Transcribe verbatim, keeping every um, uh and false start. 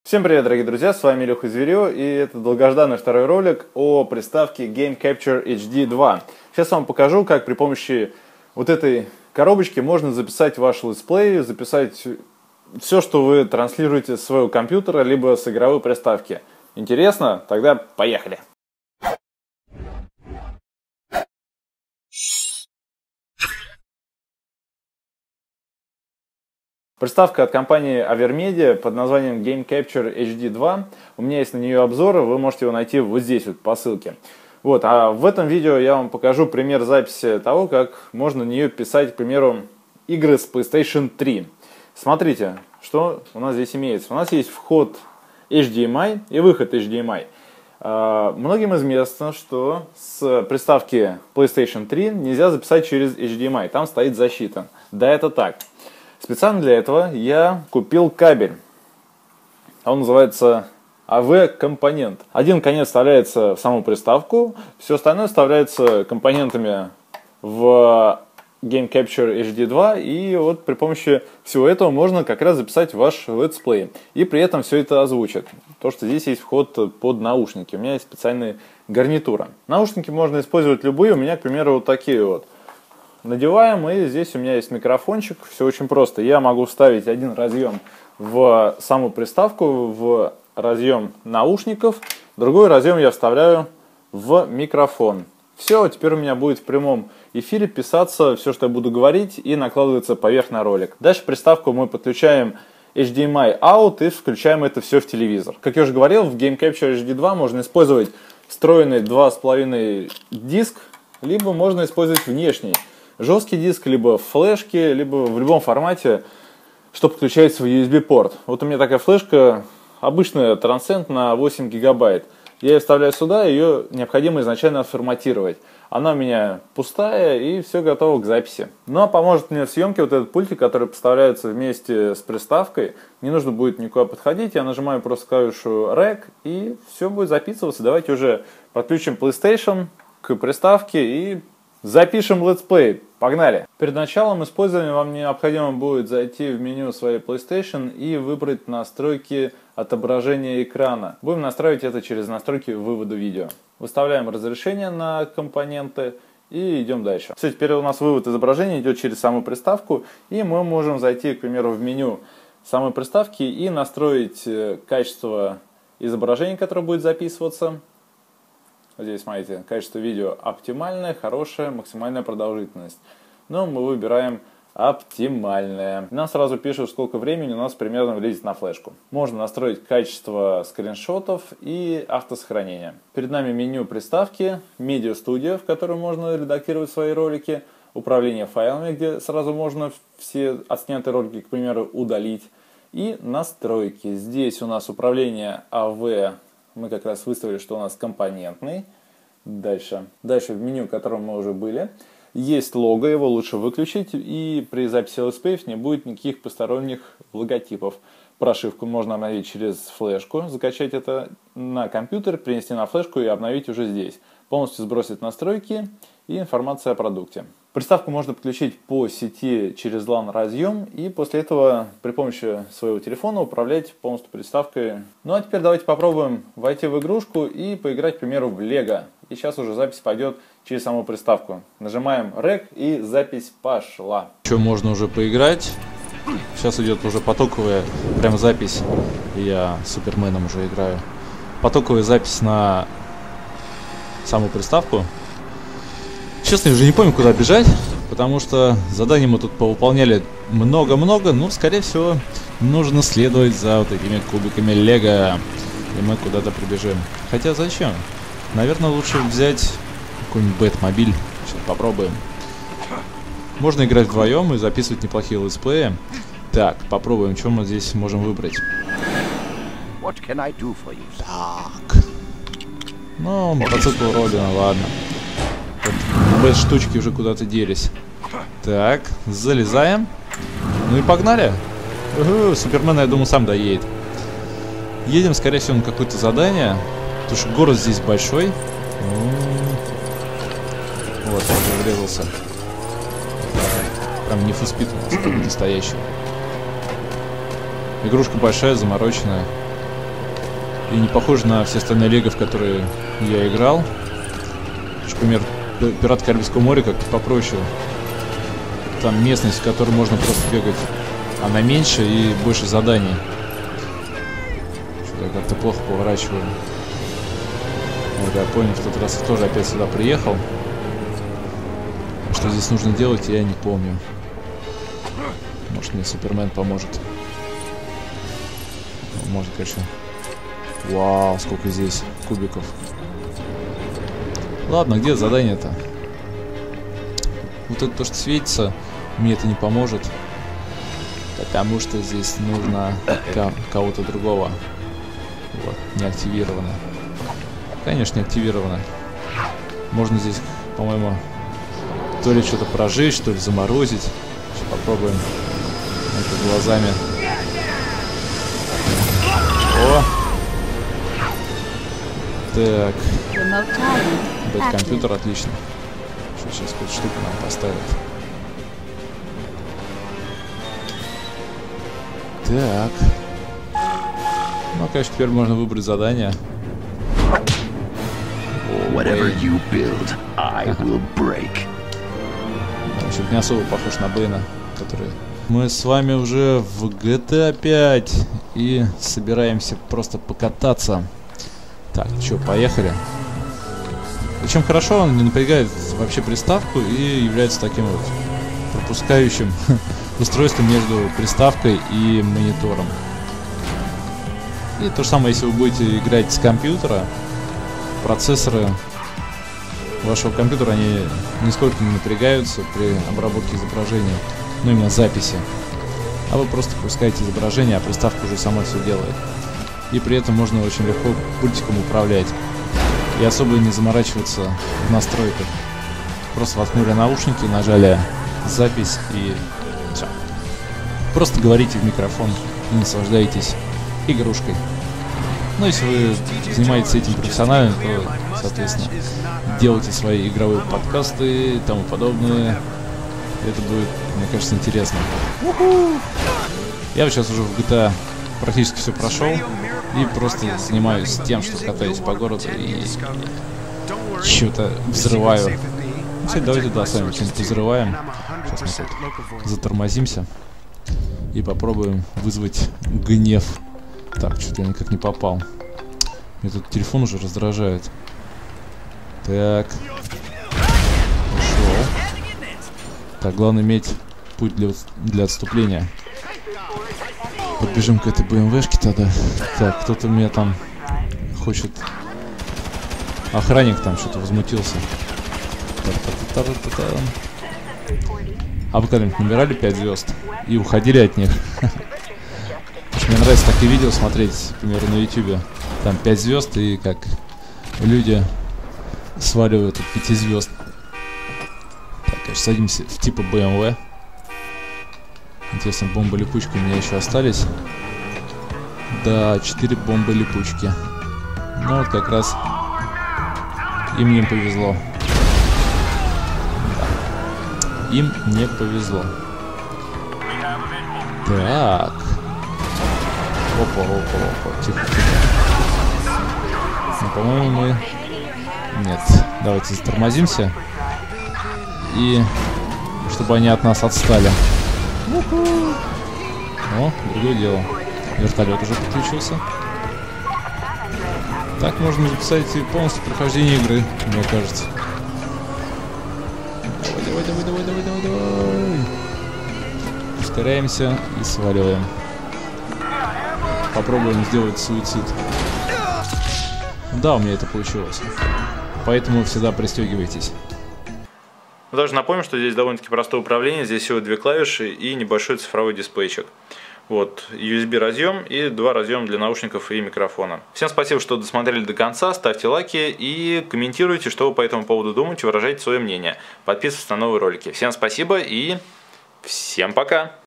Всем привет, дорогие друзья, с вами Леха Зверё, и это долгожданный второй ролик о приставке Game Capture эйч ди два. Сейчас вам покажу, как при помощи вот этой коробочки можно записать ваш летсплей, записать все, что вы транслируете с своего компьютера, либо с игровой приставки. Интересно? Тогда поехали! Приставка от компании Avermedia под названием Game Capture эйч ди два. У меня есть на нее обзоры, вы можете его найти вот здесь вот по ссылке. Вот, а в этом видео я вам покажу пример записи того, как можно на нее писать, к примеру, игры с PlayStation три. Смотрите, что у нас здесь имеется. У нас есть вход эйч ди эм ай и выход эйч ди эм ай. А, многим известно, что с приставки PlayStation три нельзя записать через эйч ди эм ай, там стоит защита. Да, это так. Специально для этого я купил кабель. Он называется эй ви-компонент. Один конец вставляется в саму приставку, все остальное вставляется компонентами в Game Capture эйч ди два. И вот при помощи всего этого можно как раз записать ваш летсплей. И при этом все это озвучит. То, что здесь есть вход под наушники. У меня есть специальная гарнитура. Наушники можно использовать любые. У меня, к примеру, вот такие вот. Надеваем, и здесь у меня есть микрофончик. Все очень просто. Я могу вставить один разъем в саму приставку, в разъем наушников. Другой разъем я вставляю в микрофон. Все, теперь у меня будет в прямом эфире писаться все, что я буду говорить, и накладываться поверх на ролик. Дальше приставку мы подключаем эйч ди эм ай out и включаем это все в телевизор. Как я уже говорил, в Game Capture эйч ди два можно использовать встроенный два с половиной диск, либо можно использовать внешний жесткий диск, либо флешки, либо в любом формате, что подключается в ю эс би-порт. Вот у меня такая флешка, обычная Transcend на восемь гигабайт. Я ее вставляю сюда, ее необходимо изначально отформатировать. Она у меня пустая, и все готово к записи. Ну а поможет мне в съемке вот этот пультик, который поставляется вместе с приставкой. Не нужно будет никуда подходить, я нажимаю просто клавишу рек, и все будет записываться. Давайте уже подключим PlayStation к приставке и запишем летсплей. Погнали! Перед началом использования вам необходимо будет зайти в меню своей PlayStation и выбрать настройки отображения экрана. Будем настраивать это через настройки вывода видео. Выставляем разрешение на компоненты и идем дальше. Все, теперь у нас вывод изображения идет через саму приставку, и мы можем зайти, к примеру, в меню самой приставки и настроить качество изображения, которое будет записываться. Здесь, смотрите, качество видео оптимальное, хорошее, максимальная продолжительность. Но мы выбираем оптимальное. Нам сразу пишут, сколько времени у нас примерно влезет на флешку. Можно настроить качество скриншотов и автосохранение. Перед нами меню приставки, Media Studio, в котором можно редактировать свои ролики, управление файлами, где сразу можно все отснятые ролики, к примеру, удалить, и настройки. Здесь у нас управление эй ви. Мы как раз выставили, что у нас компонентный. Дальше. Дальше в меню, в котором мы уже были. Есть лого, его лучше выключить. И при записи летсплеев не будет никаких посторонних логотипов. Прошивку можно обновить через флешку. Закачать это на компьютер, принести на флешку и обновить уже здесь. Полностью сбросить настройки и информация о продукте. Приставку можно подключить по сети через лан разъем и после этого при помощи своего телефона управлять полностью приставкой. Ну а теперь давайте попробуем войти в игрушку и поиграть, к примеру, в Лего. И сейчас уже запись пойдет через саму приставку. Нажимаем рек и запись пошла. Что, можно уже поиграть? Сейчас идет уже потоковая прям запись. Я Суперменом уже играю. Потоковая запись на саму приставку. Честно, я уже не помню, куда бежать, потому что заданий мы тут повыполняли много-много, но, скорее всего, нужно следовать за вот этими кубиками Лего, и мы куда-то прибежим. Хотя зачем? Наверное, лучше взять какой-нибудь Бэтмобиль. Сейчас попробуем. Можно играть вдвоем и записывать неплохие летсплеи. Так, попробуем, что мы здесь можем выбрать. Так. Ну, мотоцикл Робина, ладно. Бэт штучки уже куда-то делись. Так, залезаем. Ну и погнали. Угу, Супермен, я думаю, сам доедет. Едем, скорее всего, на какое-то задание. Потому что город здесь большой. Вот, он уже врезался. Прям не фуспит у нас настоящий. Игрушка большая, замороченная. И не похоже на все остальные лего, в которые я играл. Например, Пираты Карибского моря как-то попроще. Там местность, в которой можно просто бегать, она меньше и больше заданий. Что-то я как-то плохо поворачиваю. Вот, я понял, в тот раз я тоже опять сюда приехал. Что здесь нужно делать, я не помню. Может, мне Супермен поможет. Может, конечно. Вау, сколько здесь кубиков. Ладно, где задание-то? Вот это то, что светится, мне это не поможет. Потому что здесь нужно кого-то другого. Вот, не активировано. Конечно, не активировано. Можно здесь, по-моему, то ли что-то прожечь, то ли заморозить. Сейчас попробуем это глазами. О! Так. Бэт компьютер, отлично. Что сейчас какую-то штуку нам поставят. Так. Ну, конечно, теперь можно выбрать задание. Whatever you build, I will break. Значит, не особо похож на Бэйна, который... Мы с вами уже в джи ти эй пять и собираемся просто покататься. Так, что, поехали. Причем хорошо, он не напрягает вообще приставку и является таким вот пропускающим устройством между приставкой и монитором. И то же самое, если вы будете играть с компьютера, процессоры вашего компьютера, они нисколько не напрягаются при обработке изображения, ну именно записи. А вы просто пускаете изображение, а приставка уже сама все делает. И при этом можно очень легко пультиком управлять. И особо не заморачиваться в настройках. Просто воткнули наушники, нажали запись и все. Просто говорите в микрофон и наслаждаетесь игрушкой. Ну, если вы занимаетесь этим профессионально, то, соответственно, делайте свои игровые подкасты и тому подобное. Это будет, мне кажется, интересно. Я вот сейчас уже в джи ти эй практически все прошел. И просто занимаюсь тем, что катаюсь по городу и что-то взрываю. Ну, кстати, давайте, да, с вами что-нибудь взрываем. Сейчас мы тут затормозимся и попробуем вызвать гнев. Так, что-то я никак не попал. Мне тут телефон уже раздражает. Так. Ушел. Так, главное иметь путь для, для отступления. Подбежим к этой бэ эм вэ-шке тогда. Так, кто-то меня там хочет... Охранник там что-то возмутился. А вы когда-нибудь набирали пять звезд и уходили от них? Мне нравится такие видео смотреть, например, на ютубе. Там пять звезд и как люди сваливают от пяти звезд. Так, конечно, садимся в типа бэ эм вэ. Интересно, бомбы-липучки у меня еще остались. Да, четыре бомбы-липучки. Ну вот как раз им не повезло. Да. Им не повезло. Так. Опа, опа, опа. Тихо, тихо. Ну, по-моему, мы... Нет. Давайте затормозимся. И... чтобы они от нас отстали. О, другое дело. Вертолет уже подключился. Так можно записать полностью прохождение игры, мне кажется. Давай, давай, давай, давай, давай, давай, давай. Ускоряемся и сваливаем. Попробуем сделать суицид. Да, у меня это получилось. Поэтому всегда пристегивайтесь. Даже напомню, что здесь довольно-таки простое управление. Здесь всего две клавиши и небольшой цифровой дисплейчик. Вот, ю эс би разъем и два разъема для наушников и микрофона. Всем спасибо, что досмотрели до конца. Ставьте лайки и комментируйте, что вы по этому поводу думаете, выражайте свое мнение. Подписывайтесь на новые ролики. Всем спасибо и всем пока!